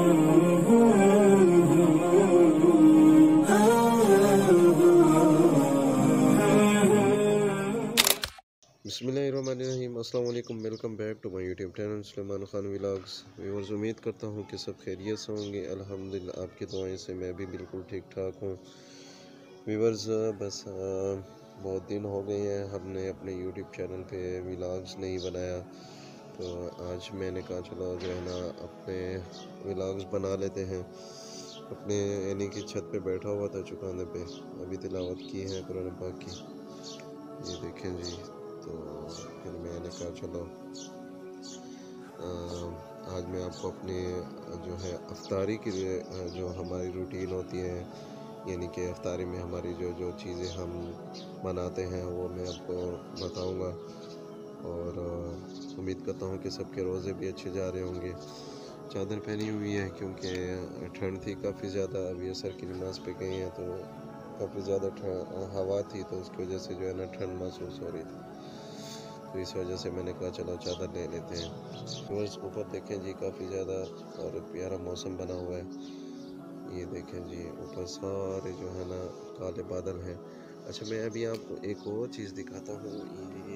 बिस्मिल्लाहिर्रहमानिर्रहीम। अस्सलाम वालेकुम। Welcome back to my YouTube channel Suleman Khan vlogs. Viewers, उम्मीद करता हूँ कि सब खैरियत से होंगे। अल्हम्दुलिल्लाह आपकी दुआएं से मैं भी बिल्कुल ठीक ठाक हूँ। व्यूअर्स, बस बहुत दिन हो गए हैं हमने अपने यूट्यूब चैनल पे व्लॉग्स नहीं बनाया, तो आज मैंने कहा चलो जो है ना अपने व्लॉग्स बना लेते हैं। अपने यानी कि छत पे बैठा हुआ था चुकाने पे, अभी तिलावत की है कुरान पाक की, ये देखें जी। तो फिर मैंने कहा चलो आज मैं आपको अपने जो है अफ्तारी की जो हमारी रूटीन होती है, यानी कि अफ्तारी में हमारी जो जो चीज़ें हम बनाते हैं वो मैं आपको बताऊंगा। और उम्मीद करता हूँ कि सबके रोज़े भी अच्छे जा रहे होंगे। चादर पहनी हुई है क्योंकि ठंड थी काफ़ी ज़्यादा। अभी असर की नमाज पे गए हैं तो काफ़ी ज़्यादा हवा थी, तो उसकी वजह से जो है ना ठंड महसूस हो रही थी, तो इस वजह से मैंने कहा चलो चादर ले लेते हैं। व्यूअर्स, ऊपर देखें जी काफ़ी ज़्यादा और प्यारा मौसम बना हुआ है। ये देखें जी ऊपर सारे जो है ना काले बादल हैं। अच्छा, मैं अभी आपको एक और चीज़ दिखाता हूँ। ये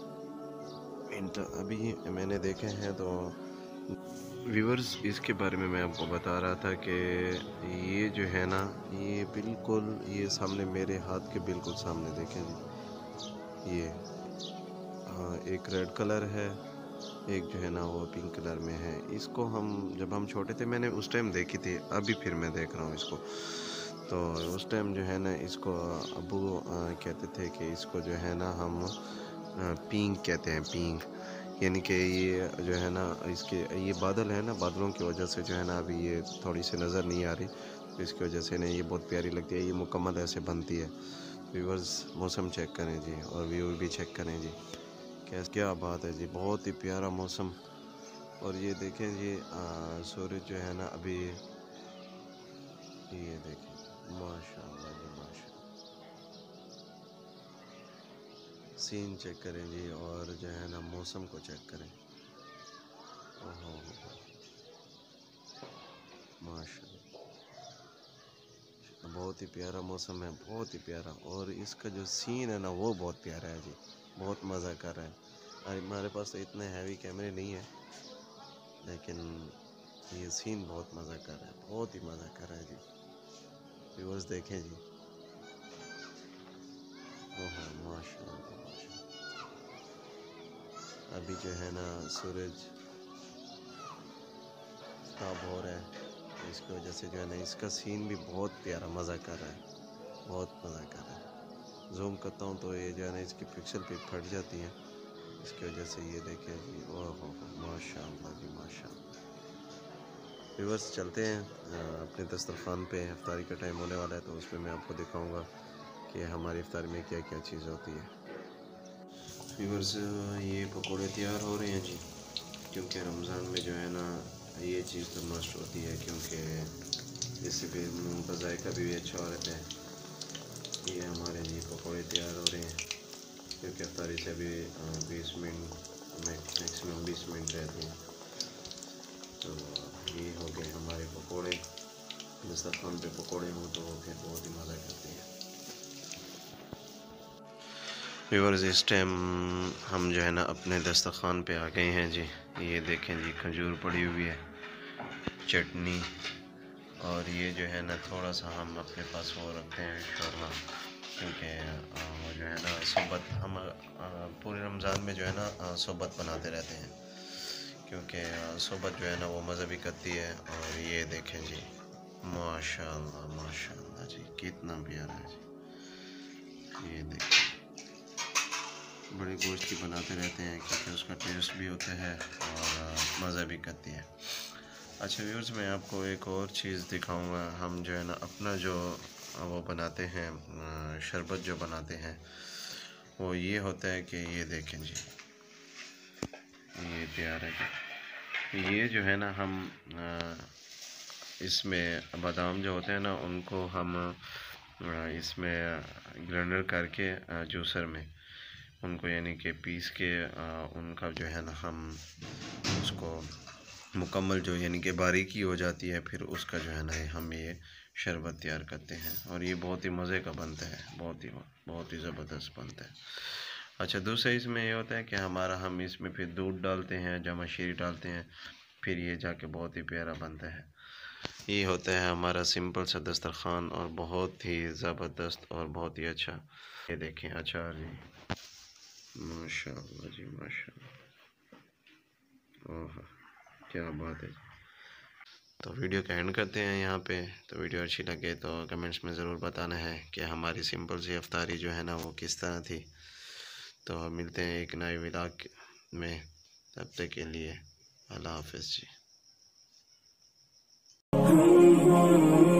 अभी मैंने देखे हैं तो व्यूअर्स, इसके बारे में मैं आपको बता रहा था कि ये जो है ना ये बिल्कुल ये सामने मेरे हाथ के बिल्कुल सामने देखें जी, ये एक रेड कलर है, एक जो है ना वो पिंक कलर में है। इसको हम जब हम छोटे थे मैंने उस टाइम देखी थी, अभी फिर मैं देख रहा हूँ इसको। तो उस टाइम जो है ना इसको अबू कहते थे कि इसको जो है ना हम पिंक कहते हैं, पिंक। यानी कि ये जो है ना इसके ये बादल है ना, बादलों की वजह से जो है ना अभी ये थोड़ी सी नज़र नहीं आ रही, तो इसकी वजह से ना ये बहुत प्यारी लगती है। ये मुकम्मल ऐसे बनती है। व्यूअर्स, मौसम चेक करें जी और व्यू भी चेक करें जी, क्या बात है जी, बहुत ही प्यारा मौसम। और ये देखें जी सूरज जो है ना अभी, ये देखें माशाल्लाह जी माशाल्लाह, सीन चेक करें जी और जो है ना मौसम को चेक करें। ओहो माशाल्लाह, बहुत ही प्यारा मौसम है, बहुत ही प्यारा। और इसका जो सीन है ना वो बहुत प्यारा है जी, बहुत मज़ा कर रहा है। हमारे पास तो इतने हैवी कैमरे नहीं है, लेकिन ये सीन बहुत मज़ा कर रहा है, बहुत ही मज़ा कर रहा है जी। व्यूअर्स देखें जी, ओहो माशाल्लाह माशाल्लाह। अभी जो है ना सूरज ताब हो रहा है, तो इसकी वजह से जो है ना इसका सीन भी बहुत प्यारा मज़ा कर रहा है, बहुत मज़ा कर रहा है। जूम करता हूँ तो ये जो है ना इसकी पिक्सल पे फट जाती है, इसकी वजह से। ये देखें जी, ओह माशाल्लाह जी माशाल्लाह। व्यूअर्स, चलते हैं अपने दस्तरखान पे। इफ्तारी का टाइम होने वाला है, तो उसमें मैं आपको दिखाऊंगा कि हमारी इफ्तारी में क्या क्या चीज़ होती है। व्यूअर्स, ये पकौड़े तैयार हो रहे हैं जी, क्योंकि रमज़ान में जो है ना ये चीज़ तो मस्ट होती है, क्योंकि इससे भी मुँह का जायका भी अच्छा हो रहता है। ये हमारे जी पकौड़े तैयार हो रहे हैं, क्योंकि इफ्तारी से भी 20 मिनट मैक्सिमम 20 मिनट रहते हैं। तो ये हो गए हमारे पकौड़े। दस्तरखान पे पकौड़े हों तो फिर बहुत ही मज़ा करते हैं। व्यूअर्स, इस टाइम हम जो है ना अपने दस्तरखान पे आ गए हैं जी। ये देखें जी, खजूर पड़ी हुई है, चटनी, और ये जो है ना थोड़ा सा हम अपने पास वो रखते हैं शोरमा, क्योंकि जो है ना सोबत हम पूरे रमज़ान में जो है ना सोबत बनाते रहते हैं, क्योंकि सोबत जो है ना वो मज़ा भी करती है। और ये देखें जी माशाल्लाह माशाल्लाह जी, कितना प्यारा है जी। ये देखें, बड़े गोश्त की बनाते रहते हैं क्योंकि उसका टेस्ट भी होता है और मज़ा भी करती है। अच्छा व्यूअर्स, मैं आपको एक और चीज़ दिखाऊंगा। हम जो है ना अपना जो वो बनाते हैं शरबत जो बनाते हैं, वो ये होता है कि ये देखें जी, ये तैयार है। ये जो है ना हम इसमें बादाम जो होते हैं ना उनको हम इसमें ग्राइंडर करके जूसर में उनको यानी कि पीस के उनका जो है ना हम उसको मुकम्मल जो यानी कि बारीकी हो जाती है, फिर उसका जो है ना हम ये शरबत तैयार करते हैं और ये बहुत ही मज़े का बनता है, बहुत ही ज़बरदस्त बनता है। अच्छा, दूसरा इसमें ये होता है कि हम इसमें फिर दूध डालते हैं, जमा शीरी डालते हैं, फिर ये जाके बहुत ही प्यारा बनता है। ये होता है हमारा सिंपल सा दस्तरखान और बहुत ही ज़बरदस्त और बहुत ही अच्छा। ये देखें अचार जी, माशाल्लाह जी माशाल्लाह, ओह क्या बात है। तो वीडियो का एंड करते हैं यहाँ पे। तो वीडियो अच्छी लगे तो कमेंट्स में ज़रूर बताना है कि हमारी सिंपल सी इफ्तारी जो है ना वो किस तरह थी। तो मिलते हैं एक नए व्लॉग में, तब तक के लिए अल्लाह हाफ़िज़ जी।